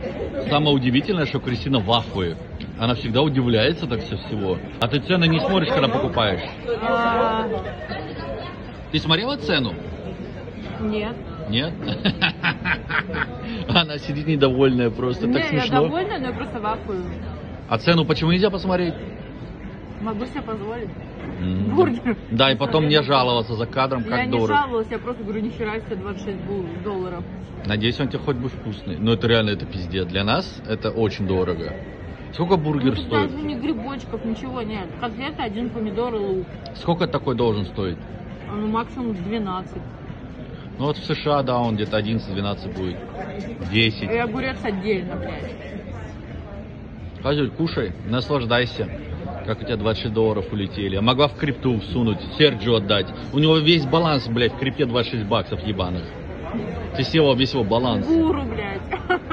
Самое удивительное, что Кристина в ахуе. Она всегда удивляется так со всего. А ты цены не смотришь, когда покупаешь? Ты смотрела цену? Нет. Нет? Она сидит недовольная просто, так смешно. Я довольна, но я просто в ахуе. А цену почему нельзя посмотреть? Могу себе позволить. Бургер. Да, и потом не жаловаться за кадром, как Я не дорого. жаловалась, я просто говорю, нихера себе, $26. Надеюсь, он тебе хоть бы вкусный. Но это реально, это пиздец. Для нас это очень дорого. Сколько бургер Тут стоит? даже ни грибочков, ничего нет. Котлета, 1 помидор и лук. Сколько такой должен стоить? Ну, максимум 12. Ну вот в США, да, он где-то 11-12 будет. 10. И огурец отдельно, блядь. Козюль, кушай, наслаждайся. Как у тебя $26 улетели. Я могла в крипту всунуть, Серджио отдать. У него весь баланс, блядь, в крипте $26 ебаных. Ты села весь его баланс. Гуру, блядь.